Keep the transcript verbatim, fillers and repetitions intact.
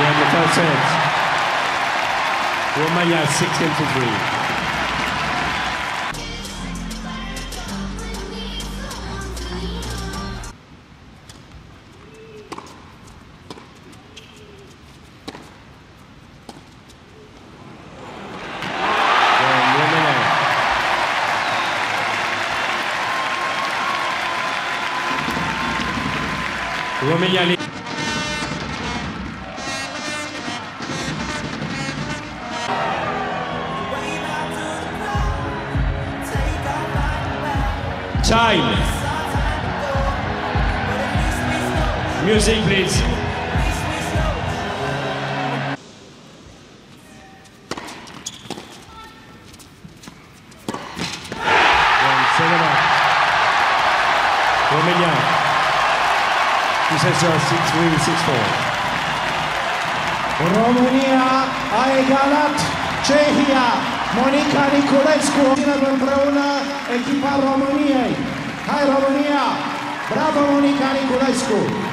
in the first set. Romania six games to three. Romania lead. Time. Music, please. Seven up. Romania. Two sets six three, six four. România a egalat Cehia. Monica Niculescu împreună echipa României. Hai România! Bravo Monica Niculescu!